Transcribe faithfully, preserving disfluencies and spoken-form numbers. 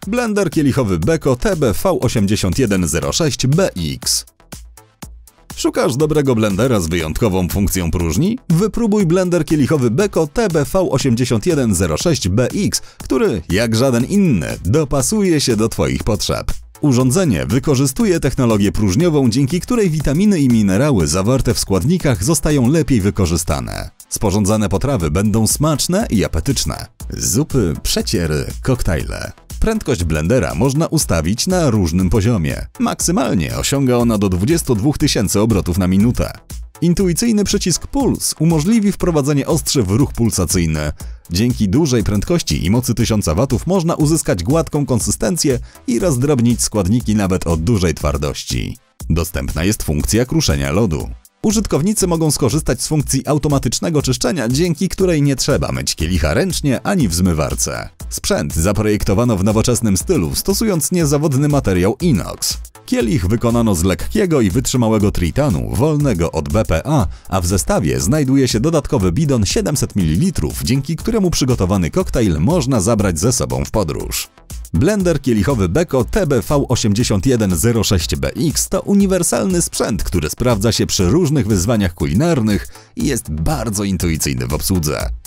Blender kielichowy Beko T B V osiemdziesiąt jeden zero sześć B X. Szukasz dobrego blendera z wyjątkową funkcją próżni? Wypróbuj blender kielichowy Beko T B V osiemdziesiąt jeden zero sześć B X, który, jak żaden inny, dopasuje się do Twoich potrzeb. Urządzenie wykorzystuje technologię próżniową, dzięki której witaminy i minerały zawarte w składnikach zostają lepiej wykorzystane. Sporządzane potrawy będą smaczne i apetyczne. Zupy, przeciery, koktajle. Prędkość blendera można ustawić na różnym poziomie. Maksymalnie osiąga ona do dwudziestu dwóch tysięcy obrotów na minutę. Intuicyjny przycisk Puls umożliwi wprowadzenie ostrzy w ruch pulsacyjny. Dzięki dużej prędkości i mocy tysiąc watów można uzyskać gładką konsystencję i rozdrobnić składniki nawet o dużej twardości. Dostępna jest funkcja kruszenia lodu. Użytkownicy mogą skorzystać z funkcji automatycznego czyszczenia, dzięki której nie trzeba myć kielicha ręcznie ani w zmywarce. Sprzęt zaprojektowano w nowoczesnym stylu, stosując niezawodny materiał inox. Kielich wykonano z lekkiego i wytrzymałego tritanu, wolnego od B P A, a w zestawie znajduje się dodatkowy bidon siedemset mililitrów, dzięki któremu przygotowany koktajl można zabrać ze sobą w podróż. Blender kielichowy Beko T B V osiemdziesiąt jeden zero sześć B X to uniwersalny sprzęt, który sprawdza się przy różnych wyzwaniach kulinarnych i jest bardzo intuicyjny w obsłudze.